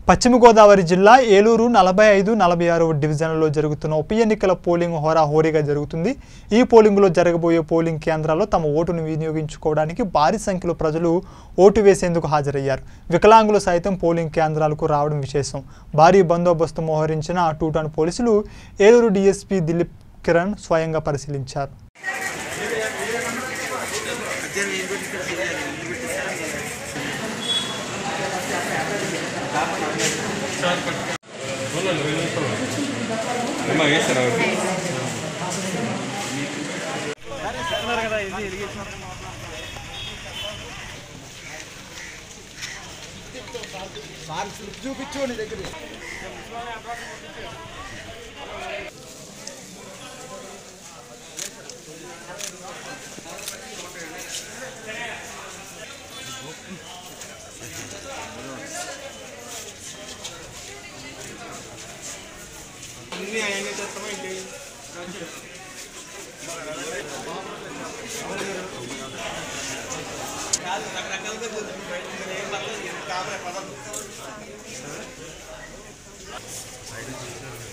పశ్చిమ గోదావరి జిల్లా ఏలూరు 45-46వ డివిజన్లలో జరుగుతున్న ఉప ఎన్నికల పోలింగ్ హోరాహోరీగా జరుగుతుంది. ఈ పోలింగ్లో జరగబోయే పోలింగ్ కేంద్రాల్లో తమ ఓటును వినియోగించుకోవడానికి భారీ సంఖ్యలో ప్రజలు ఓటు వేసేందుకు హాజరయ్యారు. వికలాంగులు సైతం పోలింగ్ కేంద్రాలకు రావడం విశేషం. భారీ బందోబస్తు మోహరించిన 2 టౌన్ పోలీసులు ఏలూరు డీఎస్పీ దిలీప్ కిరణ్ స్వయంగా పరిశీలించారు. చూపించు దగ్గర రకరకాలుగా